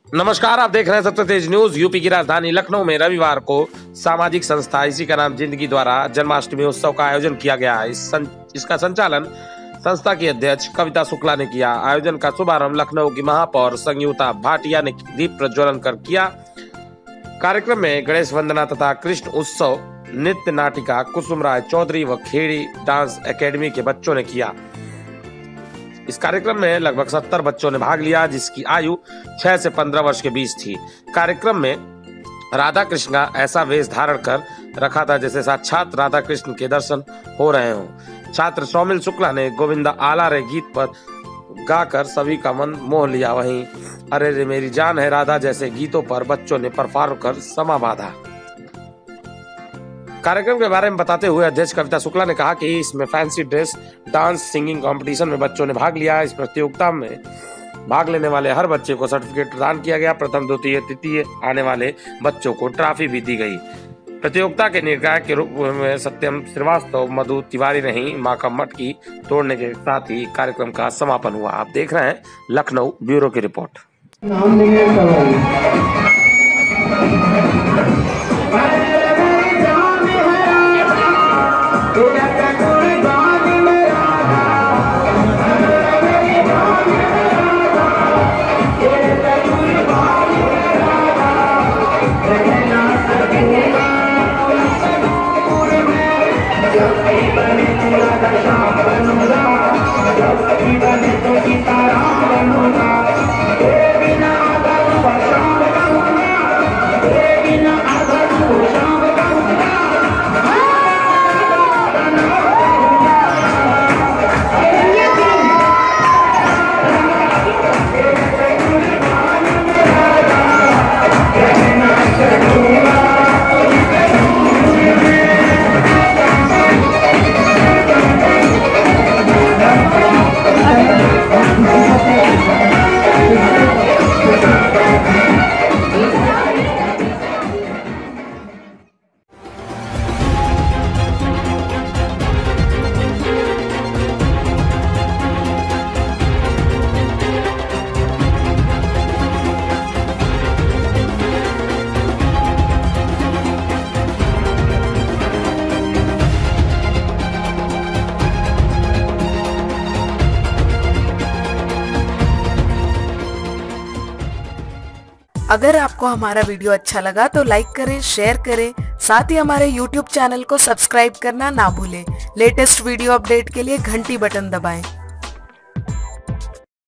नमस्कार, आप देख रहे हैं सत्य तेज न्यूज। यूपी की राजधानी लखनऊ में रविवार को सामाजिक संस्था इसी का नाम जिंदगी द्वारा जन्माष्टमी उत्सव का आयोजन किया गया। इसका संचालन संस्था की अध्यक्ष कविता शुक्ला ने किया। आयोजन का शुभारंभ लखनऊ की महापौर संयुक्ता भाटिया ने दीप प्रज्वलन कर किया। कार्यक्रम में गणेश वंदना तथा कृष्ण उत्सव नृत्य नाटिका कुसुम राय चौधरी व खेड़ी डांस एकेडमी के बच्चों ने किया। इस कार्यक्रम में लगभग 70 बच्चों ने भाग लिया, जिसकी आयु 6 से 15 वर्ष के बीच थी। कार्यक्रम में राधा कृष्ण का ऐसा वेश धारण कर रखा था जैसे साक्षात राधा कृष्ण के दर्शन हो रहे हों। छात्र सौमिल शुक्ला ने गोविंदा आला रे गीत पर गाकर सभी का मन मोह लिया। वहीं अरे रे मेरी जान है राधा जैसे गीतों पर बच्चों ने परफॉर्म कर समा बांधा। कार्यक्रम के बारे में बताते हुए अध्यक्ष कविता शुक्ला ने कहा कि इसमें fancy dress, dance, singing competition में बच्चों ने भाग लिया। इस प्रतियोगिता में भाग लेने वाले हर बच्चे को सर्टिफिकेट प्रदान किया गया। प्रथम, द्वितीय, तृतीय आने वाले बच्चों को ट्रॉफी भी दी गई। प्रतियोगिता के निर्णायक के रूप में सत्यम श्रीवास्तव, मधु तिवारी रही। मां का मटकी तोड़ने के साथ ही कार्यक्रम का समापन हुआ। आप देख रहे हैं लखनऊ ब्यूरो की रिपोर्ट। अगर आपको हमारा वीडियो अच्छा लगा तो लाइक करें, शेयर करें, साथ ही हमारे YouTube चैनल को सब्सक्राइब करना ना भूलें। लेटेस्ट वीडियो अपडेट के लिए घंटी बटन दबाएं।